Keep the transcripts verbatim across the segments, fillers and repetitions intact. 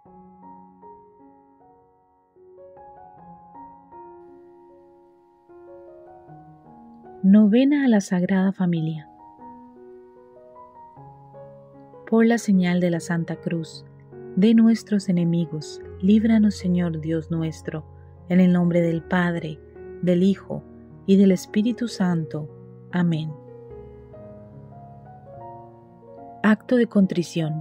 Novena a la Sagrada Familia. Por la señal de la Santa Cruz, de nuestros enemigos, líbranos, Señor Dios nuestro, en el nombre del Padre, del Hijo y del Espíritu Santo. Amén. Acto de contrición.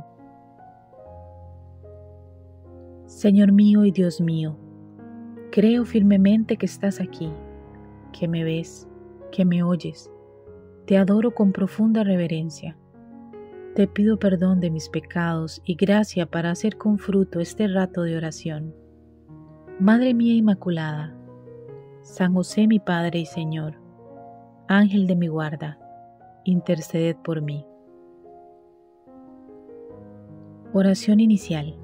Señor mío y Dios mío, creo firmemente que estás aquí, que me ves, que me oyes. Te adoro con profunda reverencia. Te pido perdón de mis pecados y gracia para hacer con fruto este rato de oración. Madre mía Inmaculada, San José mi Padre y Señor, Ángel de mi guarda, interceded por mí. Oración inicial.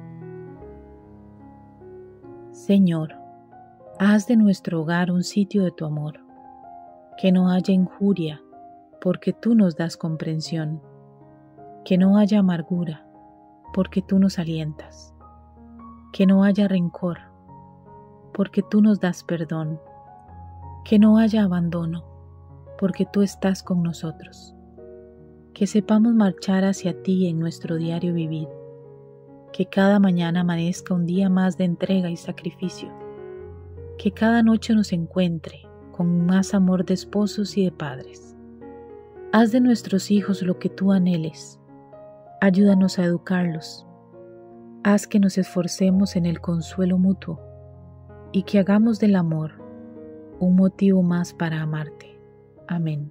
Señor, haz de nuestro hogar un sitio de tu amor, que no haya injuria, porque tú nos das comprensión, que no haya amargura, porque tú nos alientas, que no haya rencor, porque tú nos das perdón, que no haya abandono, porque tú estás con nosotros, que sepamos marchar hacia ti en nuestro diario vivir, que cada mañana amanezca un día más de entrega y sacrificio, que cada noche nos encuentre con más amor de esposos y de padres. Haz de nuestros hijos lo que tú anheles. Ayúdanos a educarlos. Haz que nos esforcemos en el consuelo mutuo y que hagamos del amor un motivo más para amarte. Amén.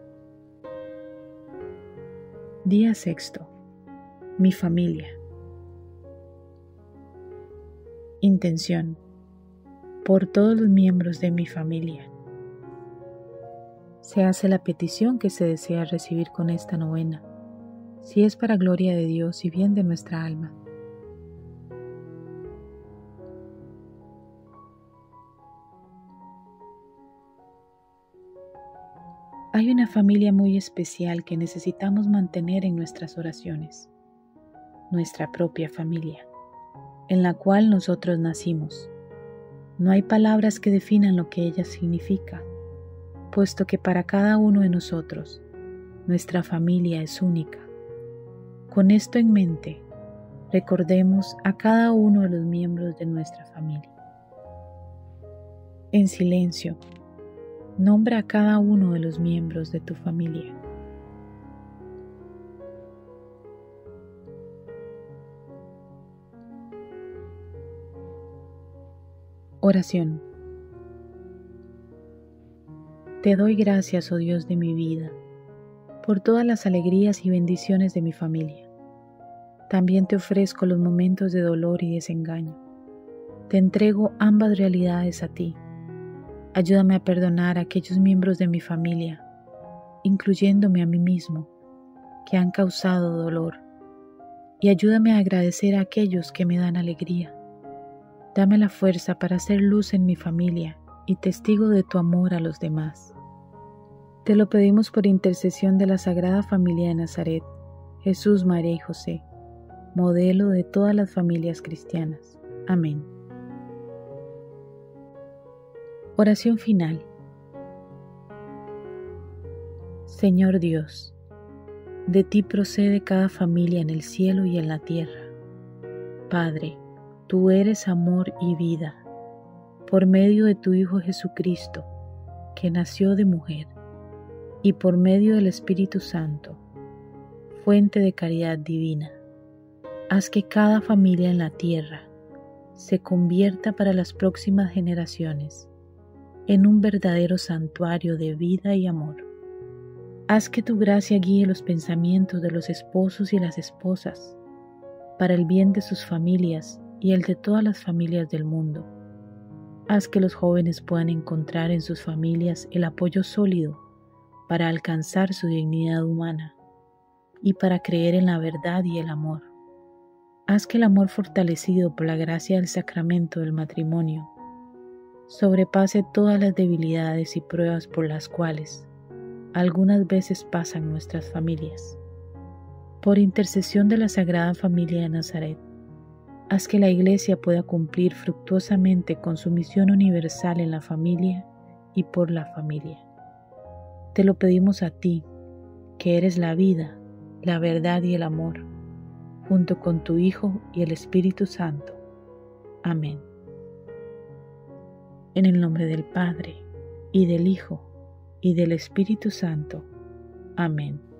Día sexto. Mi familia. Intención. Por todos los miembros de mi familia. Se hace la petición que se desea recibir con esta novena, si es para gloria de Dios y bien de nuestra alma. Hay una familia muy especial que necesitamos mantener en nuestras oraciones, nuestra propia familia, en la cual nosotros nacimos. No hay palabras que definan lo que ella significa, puesto que para cada uno de nosotros, nuestra familia es única. Con esto en mente, recordemos a cada uno de los miembros de nuestra familia. En silencio, nombra a cada uno de los miembros de tu familia. Oración. Te doy gracias, oh Dios de mi vida, por todas las alegrías y bendiciones de mi familia. También te ofrezco los momentos de dolor y desengaño. Te entrego ambas realidades a ti. Ayúdame a perdonar a aquellos miembros de mi familia, incluyéndome a mí mismo, que han causado dolor, y ayúdame a agradecer a aquellos que me dan alegría. Dame la fuerza para hacer luz en mi familia y testigo de tu amor a los demás. Te lo pedimos por intercesión de la Sagrada Familia de Nazaret, Jesús, María y José, modelo de todas las familias cristianas. Amén. Oración final. Señor Dios, de ti procede cada familia en el cielo y en la tierra. Padre, tú eres amor y vida. Por medio de tu Hijo Jesucristo, que nació de mujer, y por medio del Espíritu Santo, fuente de caridad divina, haz que cada familia en la tierra se convierta para las próximas generaciones en un verdadero santuario de vida y amor. Haz que tu gracia guíe los pensamientos de los esposos y las esposas, para el bien de sus familias y el de todas las familias del mundo. Haz que los jóvenes puedan encontrar en sus familias el apoyo sólido para alcanzar su dignidad humana y para creer en la verdad y el amor. Haz que el amor fortalecido por la gracia del sacramento del matrimonio sobrepase todas las debilidades y pruebas por las cuales algunas veces pasan nuestras familias. Por intercesión de la Sagrada Familia de Nazaret, Haz que la Iglesia pueda cumplir fructuosamente con su misión universal en la familia y por la familia. Te lo pedimos a ti, que eres la vida, la verdad y el amor, junto con tu Hijo y el Espíritu Santo. Amén. En el nombre del Padre, y del Hijo, y del Espíritu Santo. Amén.